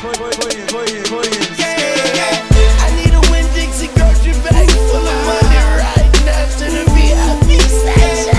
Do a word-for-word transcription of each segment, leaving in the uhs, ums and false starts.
I need a Winn-Dixie grocery bag full of money right now to the V I P section.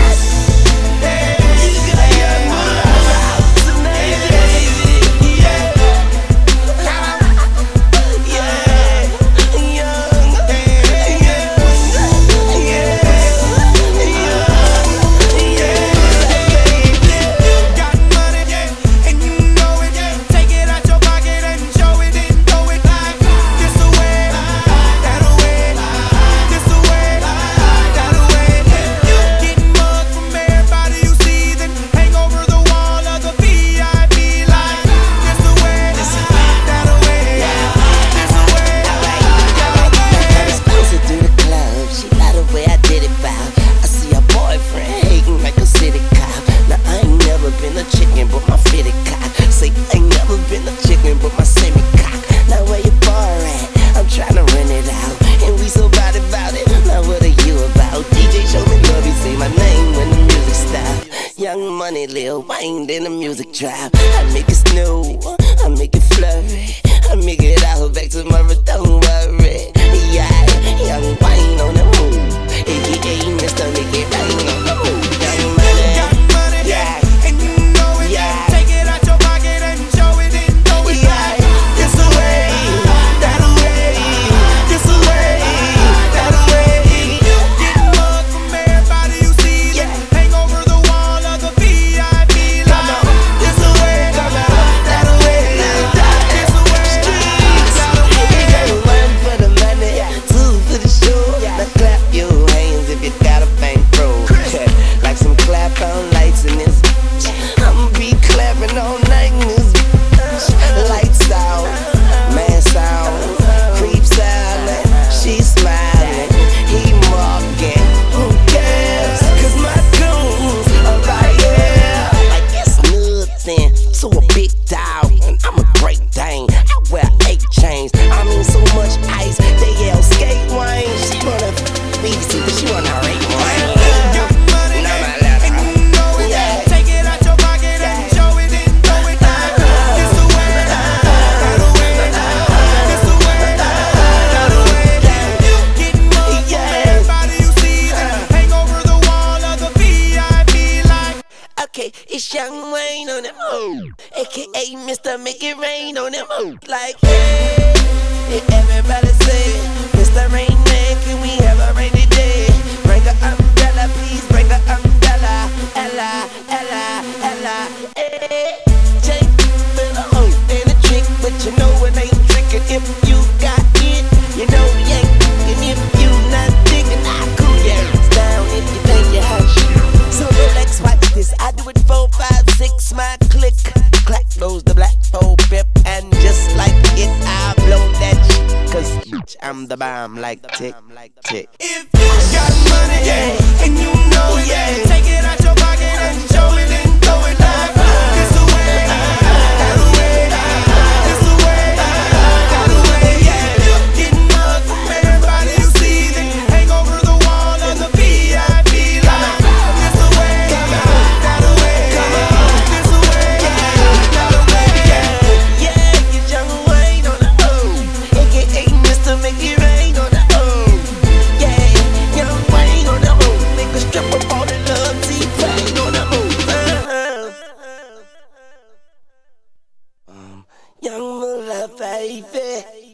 Young Money, Lil Wayne in the music trap. I make it snow, I make it flurry, I make it out back tomorrow, don't worry. Yeah, Young Wayne on the move, A K A Mister Make It Rain on the move. Young Money, Young Money, yeah, and you know it. Yeah, take it out your pocket and show it and throw it back. It's the way, that way, it's the way, that way. Get mugged from everybody you see. Yeah, hang over the wall of the V I P line. It's the way, that way, it's the way. Streets, one for the money, two for the show. Now clap your hands if you got a bankroll. Like some clap on lights in this. I'ma be clapping all night in this. Lights out, mask out, creep silent, she smiling, he mocking. Who cares? Cause my goons are right here. Like it's nothing to a big dog, and I'm a great dane. I wear eight chains. I mean so much ice, they yell skate wine. She wanna be easy, but she wanna rate wine. It's Young Wayne on them move, A K A Mister Make It Rain on them move. Like hey, hey, everybody say, Mister Rain Man, can we have a rainy day? Bring a umbrella, please bring a umbrella. Ella, Ella, Ella, hey. Jake, the hoe and a trick, but you know it ain't trickin' if you got it. You know you ain't, and if you not thinking, I cool your ass down if you think you have shit. So relax, watch this. I do it four, five, six, my click. Clack goes the black hole pip, and just like it, I blow that shit. Cause bitch, I'm the bomb like tick, tick. If you got money, yeah, and you know it, yeah, take it out your pocket and show it and throw it like this the way, that way, this the way, that way, yeah. You getting mugged from everybody you see, then hang over the wall of the V I P line. This the way, that way, this the way, that way, yeah. Yeah, you Young Wayne on the move, A K A Mister Make It Rain on the move. Yeah, Young Wayne on the move, make a strip of all the love, T-Pain on the move. Uh-huh. Um, Young Mula, baby.